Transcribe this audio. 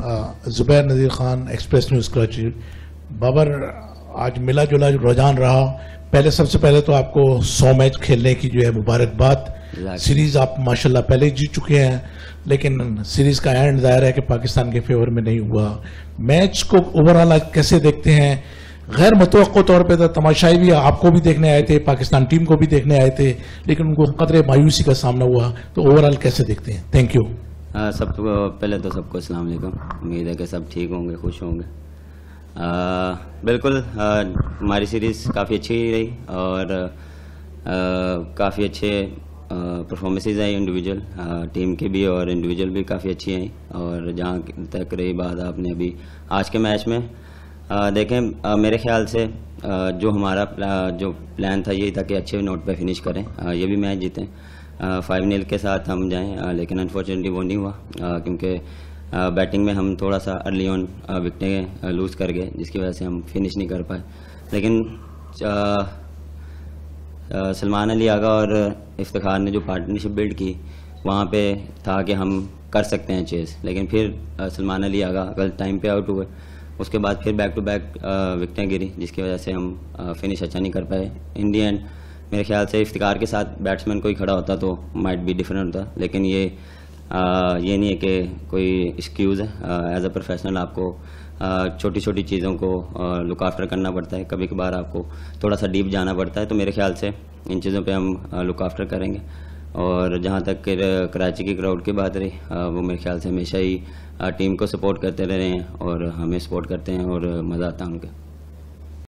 زبیر Nazir Khan, Express News Karachi. Babar, آج ملا جلا رجحان رہا. پہلے سب سے پہلے تو آپ کو 100 میچ کھیلنے کی جو ہے مبارکباد. سیریز آپ ماشاءاللہ پہلے جیت چکے ہیں, لیکن سیریز کا اینڈ ظاہر ہے کہ پاکستان کے فیور میں نہیں ہوا. میچ کو اوورآل آج کیسے دیکھتے ہیں؟ غیر متوقع طور پہ تو تماشائی بھی آپ کو بھی دیکھنے آئے تھے, پاکستان ٹیم کو بھی دیکھنے آئے تھے, لیکن ان کو قدرے مایوسی کا سامنا ہوا. تو اوورآل کیسے دیکھتے ہیں؟ Thank you. سب کو پہلے تو سب کو السلام علیکم. امید ہے کہ سب ٹھیک ہوں گے, خوش ہوں گے. بالکل ہماری سیریز کافی اچھی رہی اور کافی اچھے پرفارمنسز آئی انڈیویجول, ٹیم کی بھی اور انڈیویجول بھی کافی اچھی آئیں. اور جہاں تک رہی بات آپ نے ابھی آج کے میچ میں, دیکھیں میرے خیال سے جو ہمارا جو پلان تھا یہی تھا کہ اچھے نوٹ پہ فنش کریں, یہ بھی میچ جیتیں, 5-0 کے ساتھ ہم جائیں. لیکن انفارچونیٹلی وہ نہیں ہوا کیونکہ بیٹنگ میں ہم تھوڑا سا ارلی آن وکٹیں لوز کر گئے, جس کی وجہ سے ہم فنش نہیں کر پائے. لیکن سلمان علی آغا اور افتخار نے جو پارٹنرشپ بلڈ کی, وہاں پہ تھا کہ ہم کر سکتے ہیں چیز. لیکن پھر سلمان علی آغا غلط ٹائم پہ آؤٹ ہوئے, اس کے بعد پھر بیک ٹو بیک وکٹیں گری, جس کی وجہ سے ہم فنش اچھا نہیں کر پائے. ان دی اینڈ میرے خیال سے افتخار کے ساتھ بیٹسمین کوئی کھڑا ہوتا تو مائٹ بی ڈفرینٹ ہوتا. لیکن یہ نہیں ہے کہ کوئی ایکسکیوز ہے. ایز اے پروفیشنل آپ کو چھوٹی چھوٹی چیزوں کو لک آفٹر کرنا پڑتا ہے, کبھی کبھار آپ کو تھوڑا سا ڈیپ جانا پڑتا ہے. تو میرے خیال سے ان چیزوں پہ ہم لک آفٹر کریں گے. اور جہاں تک کراچی کی کراؤڈ کی بات رہی, وہ میرے خیال سے ہمیشہ ہی ٹیم کو سپورٹ کرتے رہے ہیں اور ہمیں سپورٹ کرتے ہیں اور مزہ آتا ہے ان کا.